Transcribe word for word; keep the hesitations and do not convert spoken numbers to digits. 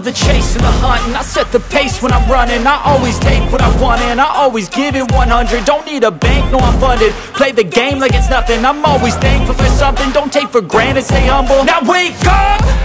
the chase and the hunt, and I set the pace when I'm running. I always take what I want and I always give it one hundred. Don't need a bank, no I'm funded. Play the game like it's nothing. I'm always thankful for something. Don't take for granted, stay humble. Now wake up!